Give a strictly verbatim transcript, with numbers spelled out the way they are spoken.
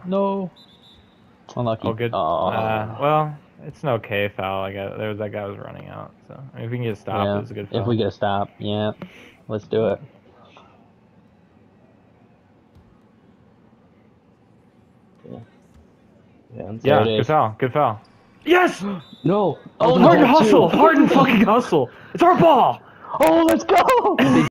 No. Unlucky. Oh, good. Oh. Uh, well, it's an okay foul. I got there was that guy was running out. So I mean, if we can get a stop, Yeah. it was a good foul. If we get a stop, yeah. Let's do it. Yeah. Yeah, I'm Yeah, There it good is. foul. Good foul. Yes! No. Oh, Open Harden goal, hustle! too. Harden fucking hustle! It's our ball! Oh, let's go!